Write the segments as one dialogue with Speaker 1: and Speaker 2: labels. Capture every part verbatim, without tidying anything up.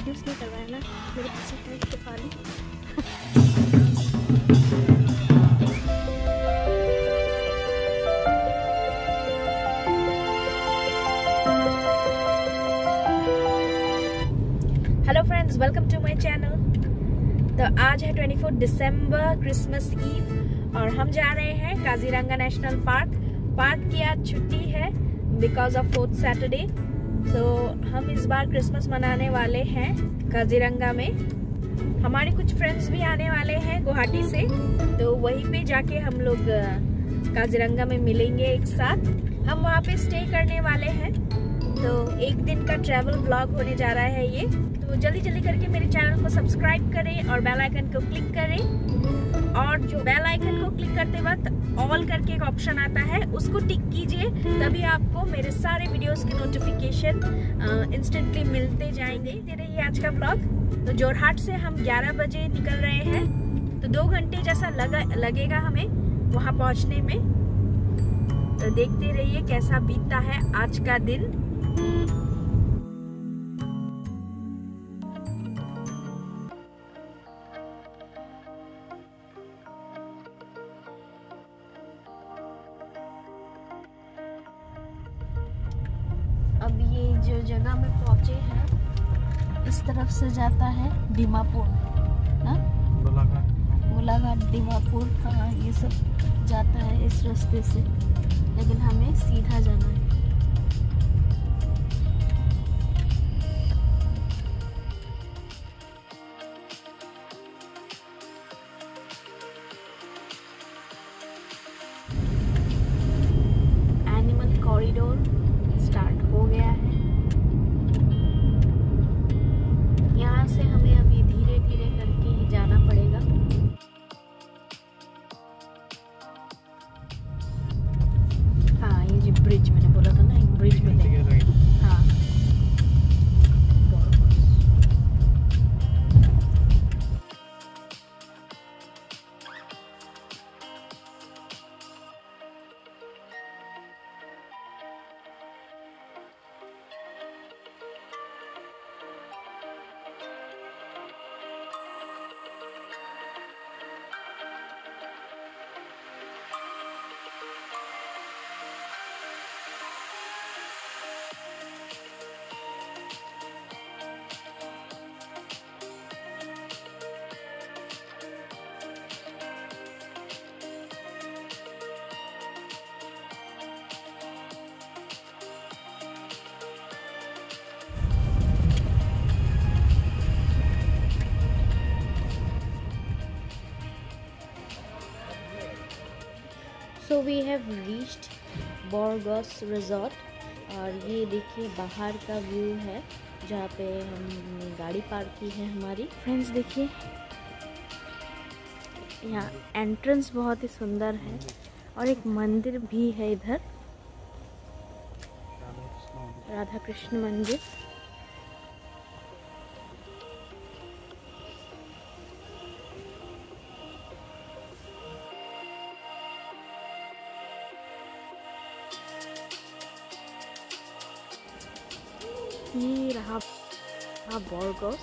Speaker 1: Confuse नहीं करवाया ना, मेरे पीछे है Shefali. Hello friends, welcome to my channel. तो आज है चौबीस दिसंबर, क्रिसमस ईव, और हम जा रहे हैं काजीरंगा नेशनल पार्क। पार्क की आज छुट्टी है बिकॉज ऑफ फोर्थ सैटरडे। तो हम इस बार क्रिसमस मनाने वाले हैं काजीरंगा में। हमारे कुछ फ्रेंड्स भी आने वाले हैं गुवाहाटी से, तो वहीं पे जाके हम लोग काजीरंगा में मिलेंगे एक साथ। हम वहाँ पे स्टे करने वाले हैं, तो एक दिन का ट्रैवल व्लॉग होने जा रहा है ये। तो जल्दी जल्दी करके मेरे चैनल को सब्सक्राइब करें और बेल आइकन को क्लिक करें। और जो बेल आइकन को क्लिक करते वक्त ऑल करके एक ऑप्शन आता है, उसको टिक कीजिए, तभी आपको मेरे सारे वीडियोस के नोटिफिकेशन इंस्टेंटली मिलते जाएंगे। ये रही आज का व्लॉग। तो जोरहाट से हम ग्यारह बजे निकल रहे हैं, तो दो घंटे जैसा लगा लगेगा हमें वहाँ पहुँचने में। तो देखते रहिए कैसा बीतता है आज का दिन। अब ये जो जगह में पहुंचे हैं, इस तरफ से जाता है दीमापुर, ना गोलाघाट, दीमापुर, हाँ ये सब जाता है इस रास्ते से, लेकिन हमें सीधा जाना है। एनिमल कॉरिडोर स्टार्ट हो गया है। यहाँ से हमें अभी धीरे धीरे करके ही जाना पड़ेगा। हाँ, ये जो ब्रिज मैंने बोला था ना, एक ब्रिज में हाँ so we have reached Borgas resort. और ये देखिए बाहर का व्यू है जहाँ पे हमने गाड़ी पार्क की है हमारी। फ्रेंड्स देखिए, यहाँ एंट्रेंस बहुत ही सुंदर है और एक मंदिर भी है इधर, राधा कृष्ण मंदिर। ये रहा बोरगस।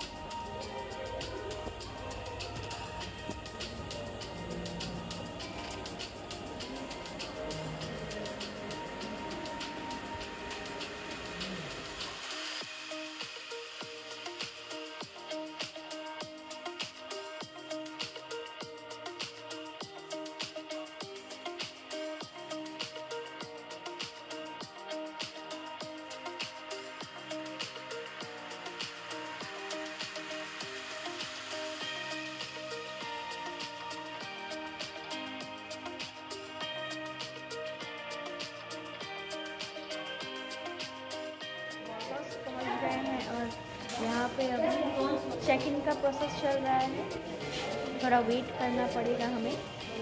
Speaker 1: यहाँ पे अभी चेक इन का प्रोसेस चल रहा है, थोड़ा वेट करना पड़ेगा हमें।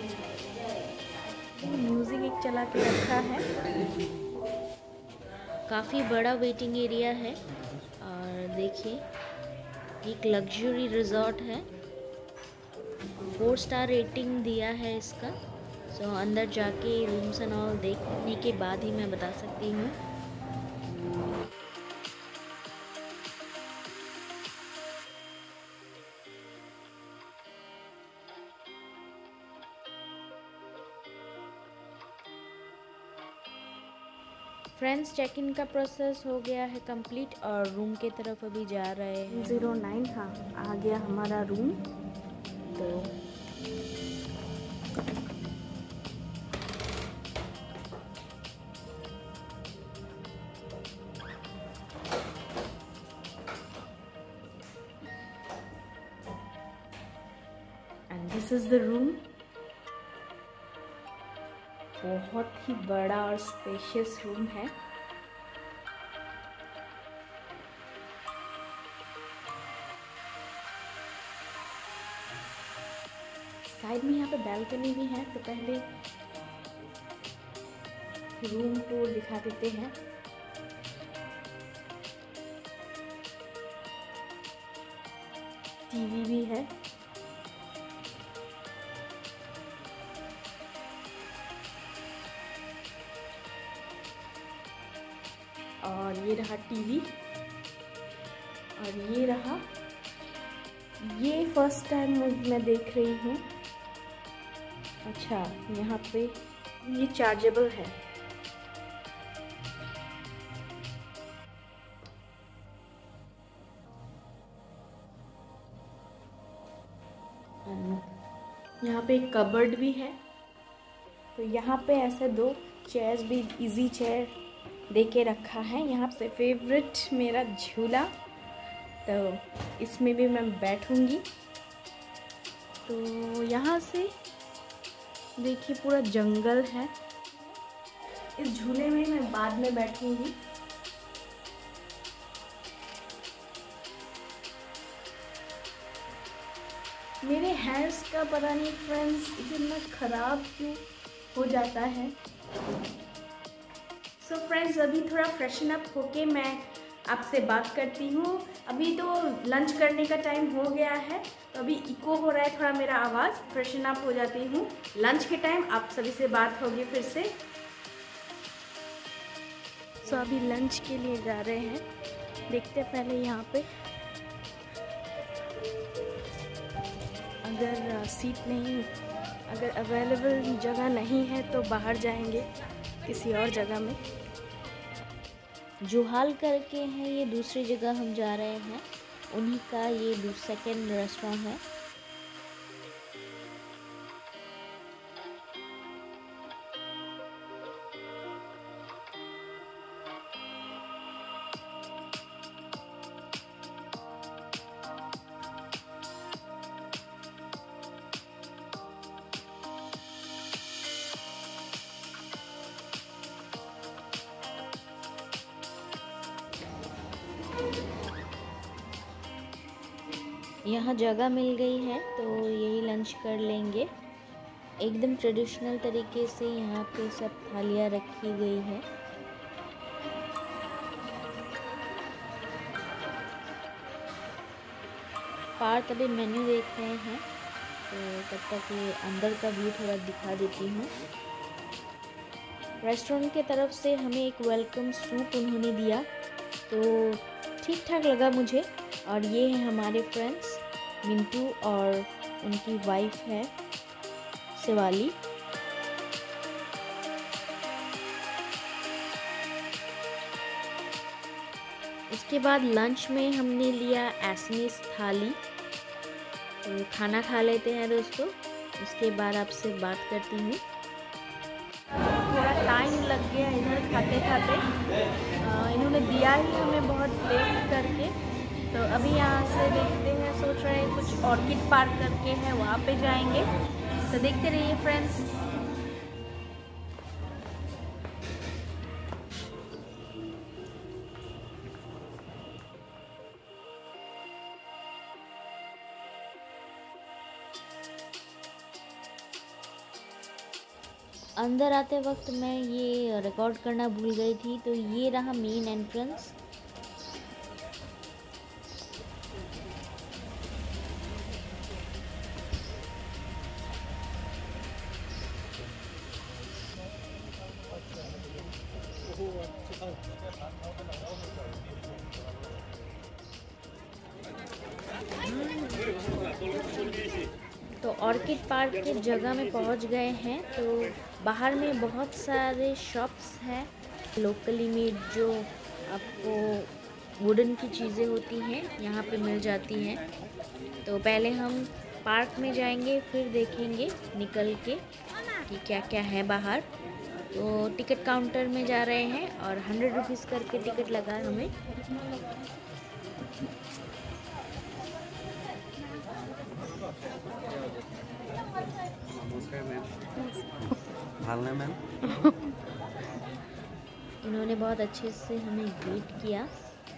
Speaker 1: म्यूजिक एक चला के रखा है। काफ़ी बड़ा वेटिंग एरिया है। और देखिए, एक लग्जरी रिजॉर्ट है, फोर स्टार रेटिंग दिया है इसका। सो so, अंदर जाके रूम्स एंड ऑल देखने के बाद ही मैं बता सकती हूँ। फ्रेंड्स, चेक इन का प्रोसेस हो गया है कंप्लीट और रूम की तरफ अभी जा रहे हैं। ज़ीरो नाइन हाँ आ गया हमारा रूम। तो and this is the room. बहुत ही बड़ा और स्पेशियस रूम है। साइड में यहाँ पे बैल्कनी भी है। तो पहले रूम टूर दिखा देते हैं। टीवी भी है। और ये रहा टीवी और ये रहा, ये फर्स्ट टाइम मैं देख रही हूँ। अच्छा, यहाँ पे ये चार्जेबल है। यहाँ पे एक कबर्ड भी है। तो यहाँ पे ऐसे दो चेयर्स भी, इजी चेयर दे के रखा है। यहाँ पे फेवरेट मेरा झूला, तो इसमें भी मैं बैठूंगी। तो यहाँ से देखिए पूरा जंगल है। इस झूले में मैं बाद में बैठूंगी। मेरे हेयर्स का पता नहीं फ्रेंड्स इतना ख़राब क्यों हो जाता है। सो so फ्रेंड्स, अभी थोड़ा फ्रेशन अप होके मैं आपसे बात करती हूँ। अभी तो लंच करने का टाइम हो गया है, तो अभी इको हो रहा है थोड़ा मेरा आवाज़। फ्रेशन अप हो जाती हूँ। लंच के टाइम आप सभी से बात होगी फिर से। सो so अभी लंच के लिए जा रहे हैं। देखते हैं पहले यहाँ पे अगर सीट नहीं, अगर अवेलेबल जगह नहीं है तो बाहर जाएंगे किसी और जगह में। जुहाल करके है ये दूसरी जगह हम जा रहे हैं, उन्हीं का ये सेकंड रेस्टोरेंट है। यहाँ जगह मिल गई है तो यही लंच कर लेंगे। एकदम ट्रेडिशनल तरीके से यहाँ पे सब थालियाँ रखी गई है। पार्थ अभी मेन्यू देख रहे हैं, तो तब तक ये अंदर का व्यू थोड़ा दिखा देती हूँ। रेस्टोरेंट के तरफ से हमें एक वेलकम सूप उन्होंने दिया, तो ठीक ठाक लगा मुझे। और ये है हमारे फ्रेंड्स मिंटू और उनकी वाइफ है शिवाली। इसके बाद लंच में हमने लिया एसनीस थाली। तो खाना खा लेते हैं दोस्तों, उसके बाद आपसे बात करती हूँ। थोड़ा टाइम लग गया इधर खाते खाते, इन्होंने दिया ही हमें बहुत लेट करके। तो अभी यहाँ से देखते हैं, सोच रहे हैं कुछ ऑर्किड पार्क करके है वहाँ पे जाएंगे। तो देखते रहिए फ्रेंड्स। अंदर आते वक्त मैं ये रिकॉर्ड करना भूल गई थी। तो ये रहा मेन एंट्रेंस। तो ऑर्किड पार्क के जगह में पहुंच गए हैं। तो बाहर में बहुत सारे शॉप्स हैं लोकली मेड जो आपको वुडन की चीज़ें होती हैं यहाँ पे मिल जाती हैं। तो पहले हम पार्क में जाएंगे, फिर देखेंगे निकल के कि क्या क्या है बाहर। तो टिकट काउंटर में जा रहे हैं और हंड्रेड रुपीज़ करके टिकट लगा हमें।
Speaker 2: मैम
Speaker 1: इन्होंने बहुत अच्छे से हमें ग्रीट किया।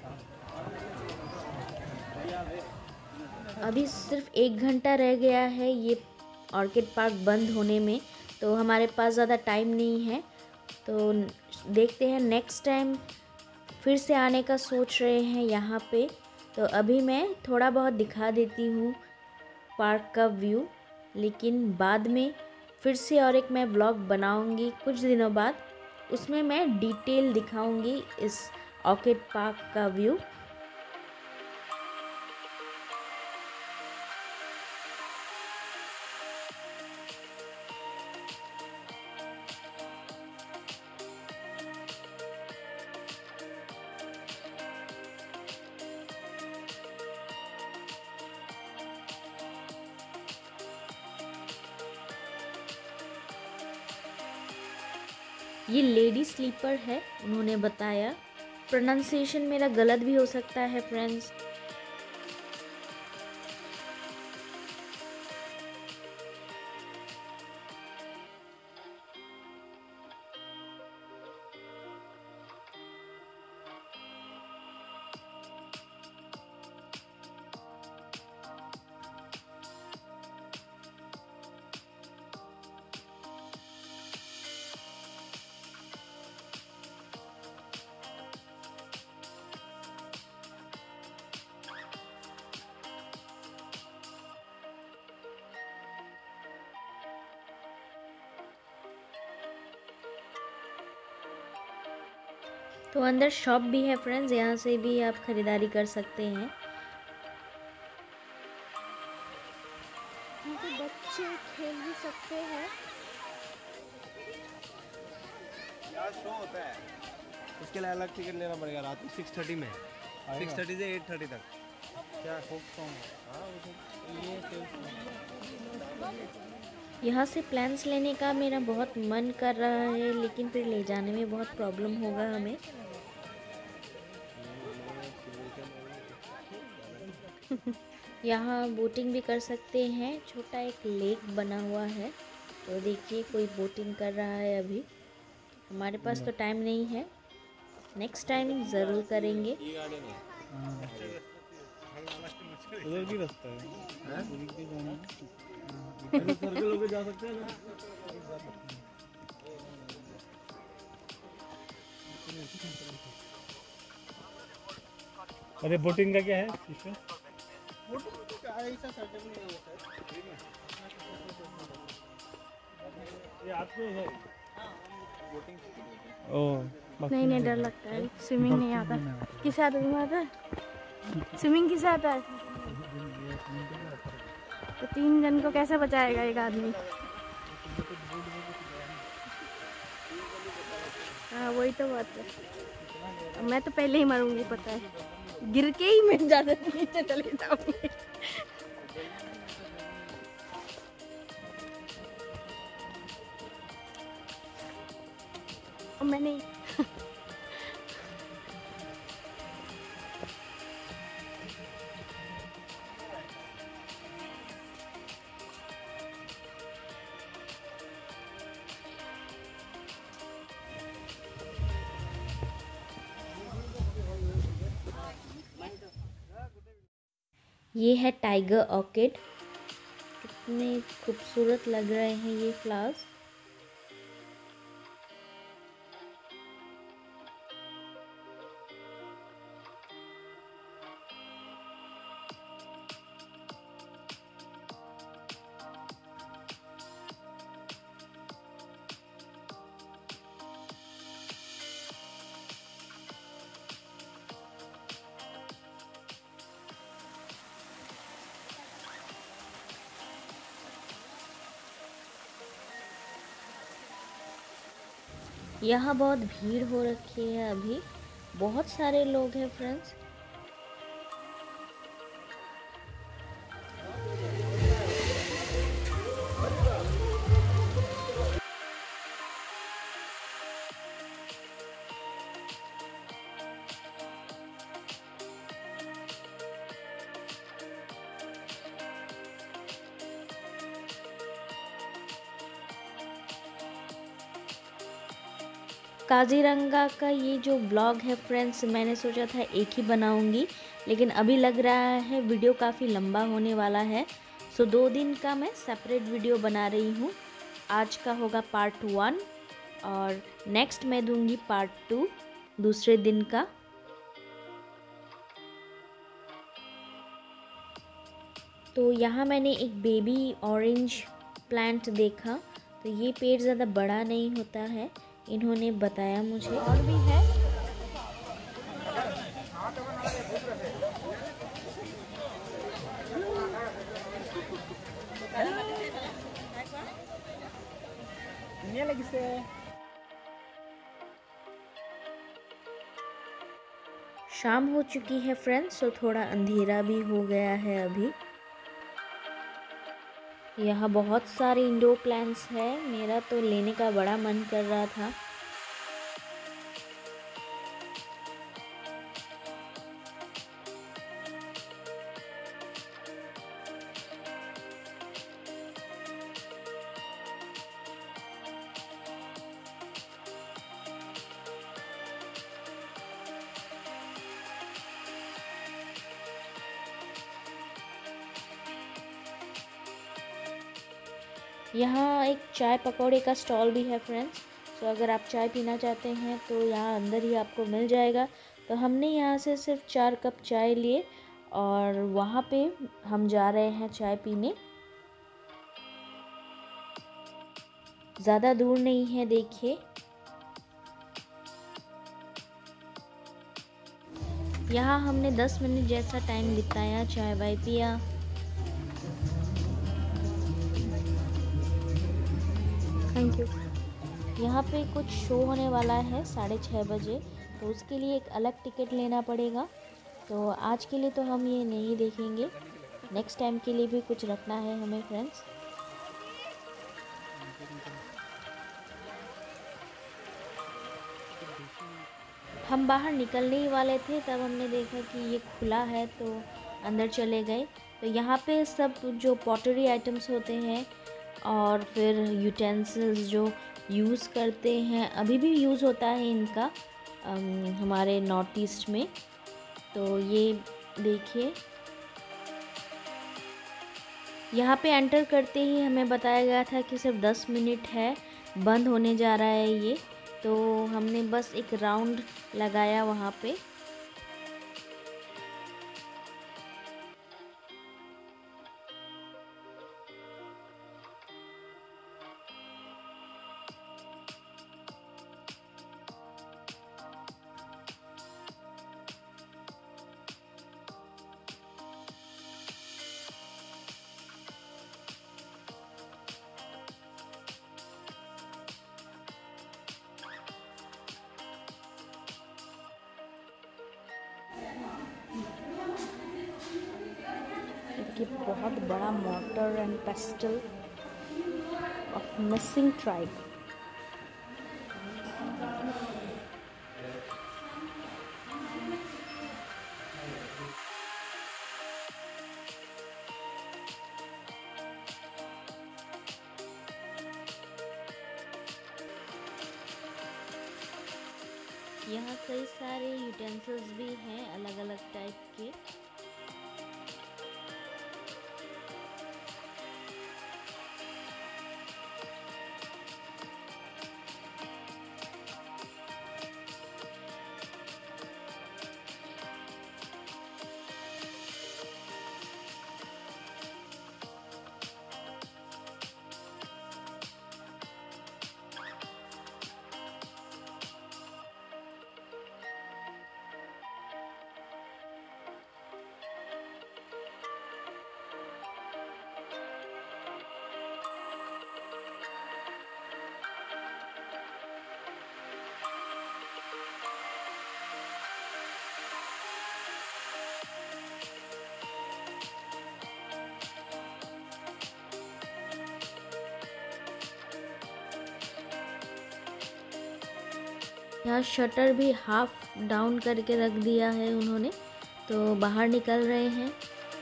Speaker 1: अभी सिर्फ एक घंटा रह गया है ये ऑर्किड पार्क बंद होने में, तो हमारे पास ज़्यादा टाइम नहीं है। तो देखते हैं नेक्स्ट टाइम फिर से आने का सोच रहे हैं यहाँ पे। तो अभी मैं थोड़ा बहुत दिखा देती हूँ पार्क का व्यू, लेकिन बाद में फिर से और एक मैं व्लॉग बनाऊँगी कुछ दिनों बाद, उसमें मैं डिटेल दिखाऊँगी इस ऑर्किड पार्क का व्यू। ये लेडी स्लीपर है उन्होंने बताया। प्रोनाउंसिएशन मेरा गलत भी हो सकता है फ्रेंड्स। तो अंदर शॉप भी है फ्रेंड्स, यहाँ से भी आप खरीदारी कर सकते हैं। यहाँ पे बच्चे खेल भी सकते हैं।
Speaker 2: यार शो होता है, उसके लिए अलग टिकट लेना पड़ेगा। रात को सिक्स थर्टी में, सिक्स थर्टी से एट थर्टी तक। क्या फोक
Speaker 1: यहाँ से प्लान्स लेने का मेरा बहुत मन कर रहा है, लेकिन फिर ले जाने में बहुत प्रॉब्लम होगा हमें। यहाँ बोटिंग भी कर सकते हैं, छोटा एक लेक बना हुआ है। तो देखिए कोई बोटिंग कर रहा है अभी। हमारे पास तो टाइम नहीं है, नेक्स्ट टाइम ज़रूर करेंगे।
Speaker 2: उधर भी रास्ता है, सर्कल होके जा सकते हैं ना। अरे बोटिंग का क्या है सिस्टम? बोटिंग का ऐसा सर्कल नहीं है सर। ये आपको है बोटिंग? ओह
Speaker 1: नहीं नहीं, डर लगता है, स्विमिंग नहीं आता। किसे आता है? आता है स्विमिंग? किसे आता है? तो तीन जन को कैसे बचाएगा एक आदमी? हाँ वही तो बात है। मैं तो पहले ही मरूंगी, पता है, गिर के ही मैं ज्यादा नीचे चले जाऊंगी। और मैंने ये है टाइगर ऑर्किड। कितने खूबसूरत लग रहे हैं ये फ्लावर्स। यहाँ बहुत भीड़ हो रखी है, अभी बहुत सारे लोग हैं फ्रेंड्स। काजीरंगा का ये जो ब्लॉग है फ्रेंड्स, मैंने सोचा था एक ही बनाऊंगी, लेकिन अभी लग रहा है वीडियो काफ़ी लंबा होने वाला है। सो दो दिन का मैं सेपरेट वीडियो बना रही हूँ। आज का होगा पार्ट वन और नेक्स्ट मैं दूंगी पार्ट टू दूसरे दिन का। तो यहाँ मैंने एक बेबी ऑरेंज प्लांट देखा, तो ये पेड़ ज़्यादा बड़ा नहीं होता है, इन्होंने बताया मुझे। और भी है। शाम हो चुकी है फ्रेंड्स, तो थोड़ा अंधेरा भी हो गया है अभी। यहाँ बहुत सारे इंडोर प्लांट्स है, मेरा तो लेने का बड़ा मन कर रहा था। यहाँ एक चाय पकौड़े का स्टॉल भी है फ्रेंड्स, तो अगर आप चाय पीना चाहते हैं तो यहाँ अंदर ही आपको मिल जाएगा। तो हमने यहाँ से सिर्फ चार कप चाय लिए और वहाँ पे हम जा रहे हैं चाय पीने। ज़्यादा दूर नहीं है, देखिए। यहाँ हमने दस मिनट जैसा टाइम बिताया, चाय वाय पिया। Thank you. यहाँ पे कुछ शो होने वाला है साढ़े छः बजे, तो उसके लिए एक अलग टिकट लेना पड़ेगा। तो आज के लिए तो हम ये नहीं देखेंगे, नेक्स्ट टाइम के लिए भी कुछ रखना है हमें फ्रेंड्स। हम बाहर निकलने ही वाले थे, तब हमने देखा कि ये खुला है तो अंदर चले गए। तो यहाँ पे सब जो पॉटरी आइटम्स होते हैं और फिर यूटेंसिल्स जो यूज़ करते हैं, अभी भी यूज़ होता है इनका हमारे नॉर्थ ईस्ट में। तो ये देखिए, यहाँ पे एंटर करते ही हमें बताया गया था कि सिर्फ दस मिनट है, बंद होने जा रहा है ये। तो हमने बस एक राउंड लगाया वहाँ पे। कि बहुत बड़ा mortar and pestle of Mising tribe. यहाँ कई सारे यूटेंसिल्स भी हैं अलग अलग टाइप के। यहाँ शटर भी हाफ डाउन करके रख दिया है उन्होंने, तो बाहर निकल रहे हैं।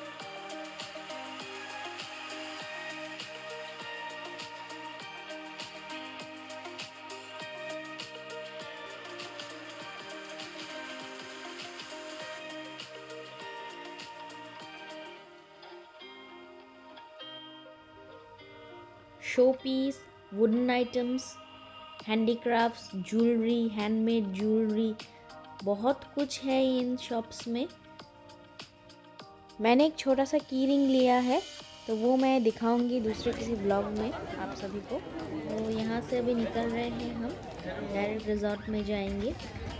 Speaker 1: Show piece, wooden items, handicrafts, jewellery, handmade jewellery, बहुत कुछ है इन शॉप्स में। मैंने एक छोटा सा की रिंग लिया है, तो वो मैं दिखाऊंगी दूसरे किसी ब्लॉग में आप सभी को। तो यहाँ से अभी निकल रहे हैं हम, डायरेक्ट रिजॉर्ट में जाएंगे।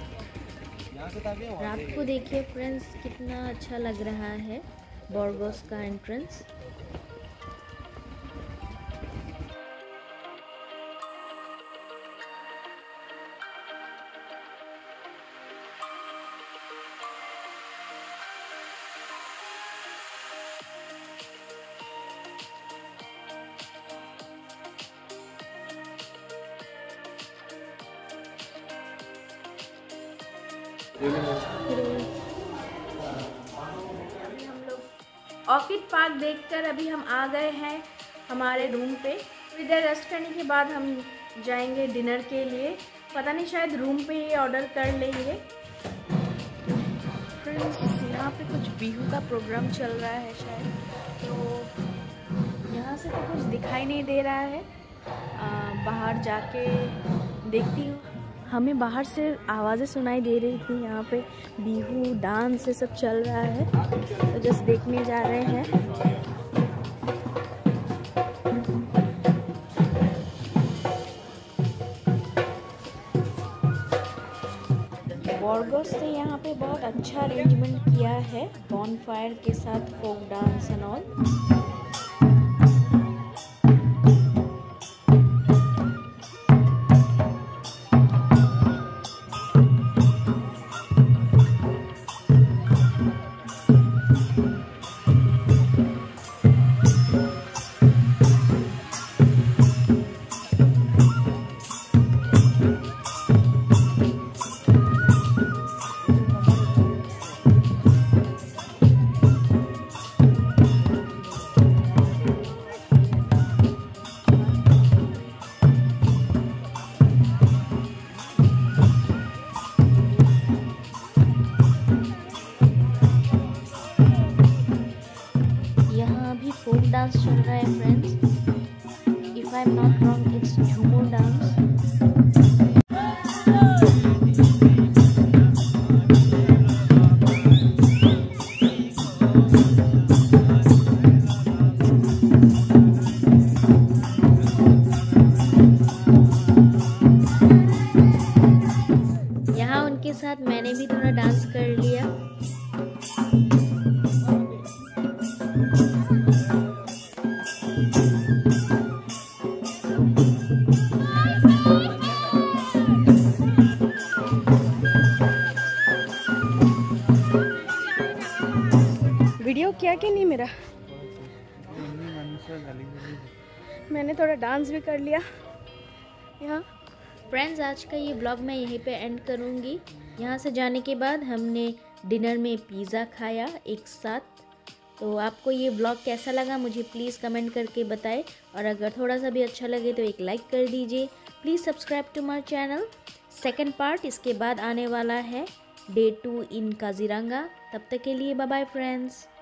Speaker 1: रात को देखिए फ्रेंड्स कितना अच्छा लग रहा है बॉर्गोस का एंट्रेंस। हम लोग ऑर्किड पार्क देखकर अभी हम आ गए हैं हमारे रूम पे। इधर रेस्ट करने के बाद हम जाएंगे डिनर के लिए। पता नहीं शायद रूम पे ही ऑर्डर कर लेंगे। फ्रेंड्स यहाँ पे कुछ बिहू का प्रोग्राम चल रहा है शायद, तो यहाँ से तो कुछ दिखाई नहीं दे रहा है। आ, बाहर जाके देखती हूँ। हमें बाहर से आवाज़ें सुनाई दे रही थी, यहाँ पे बिहू डांस ये सब चल रहा है, तो जस्ट देखने जा रहे हैं। बॉर्गोस से यहाँ पे बहुत अच्छा अरेंजमेंट किया है बॉनफायर के साथ, folk dance and all. Folk dance चल रहा है friends. If I am not wrong it's Jhumar dance. यहाँ उनके साथ मैंने भी थोड़ा डांस कर लिया। वीडियो किया कि नहीं मेरा? मैंने थोड़ा डांस भी कर लिया यहाँ। फ्रेंड्स आज का ये ब्लॉग मैं यहीं पे एंड करूँगी। यहाँ से जाने के बाद हमने डिनर में पिज़्ज़ा खाया एक साथ। तो आपको ये ब्लॉग कैसा लगा मुझे प्लीज़ कमेंट करके बताएं, और अगर थोड़ा सा भी अच्छा लगे तो एक लाइक कर दीजिए। Please subscribe to my channel. Second part इसके बाद आने वाला है, डे टू इन काजीरंगा। तब तक के लिए बाय बाय फ्रेंड्स।